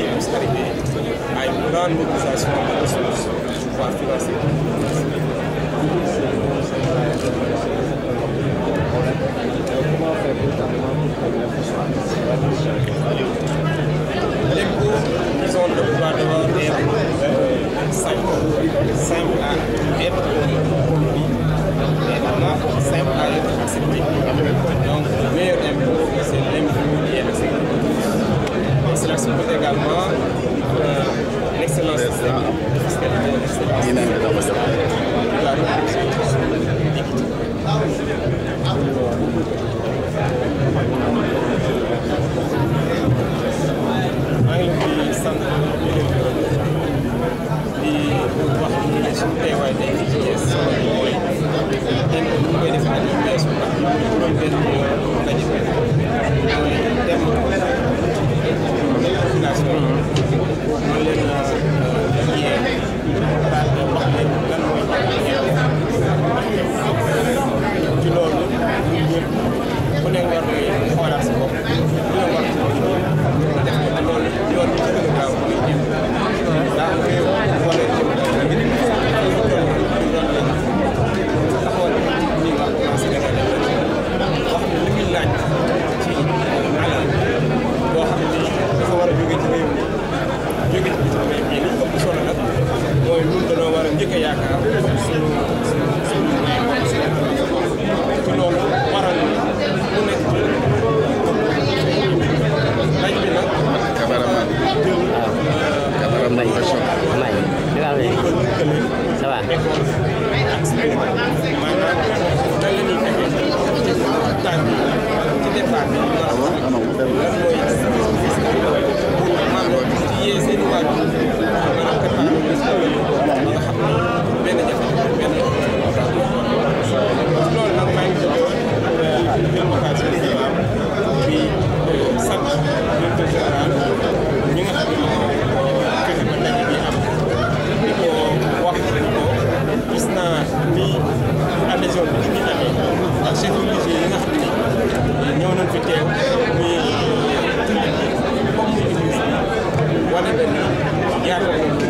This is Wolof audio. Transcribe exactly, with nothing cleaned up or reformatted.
austérité à une grande mobilisation de ressources pour pouvoir financer. Comment faire véritablement pour que l'impôt soit l'impôt, disons, le pouvoir devoir être simple, simple à être compris et simple à être accepté. Donc, le meilleur impôt, c'est l'impôt qui est accepté. Et cela suppose également euh, l'excellence systémique de fiscalité, l'excellence systémique de la maa ngi leen di sant di leen gërëm di wax ni suñu teewaay tey ci Thiès mooy démb bu ñu koy def at yu bees ndax juróom benn ndaje bi mooy dem population ñu leen yee daal di wax leen lan mooy ci loolu ñun ñëpp ku ne war ngay xoolaat sa bopp ku ne war def ko loolu yoon bi ci gën a gaaw muy jëm daa réew wala jëm taxawal ni nga commencé gën a def wax ne li muy laaj ci alal boo xam ne dafa war a jóge ci réew mi jóge ci bitim réew mi li ëpp solo nag mooy ñun dañoo war a njëkk a yaakaar suñu suñu suñu ci loolu waral mu nekk ci laaj bi nag cameraman jël cameraman may ça va maanaam nan la ñuy fekkee tànk ci départ bi lan mooy maanaam ci yee seen i waajur maanaam préparé ba nga xam ne benn jafe-jafe benn loolu nag maa ngi jóge jël occasion bi am di sant directeur général ñi nga xam ne fexe ba ndaje bi am di ko wax di ko gis naa ni adhésion bi ñu amee ak chef religieux yi nga xam ne ñëw nañ fi teew muy jullit yi comme muy église bi wane benn yaakaar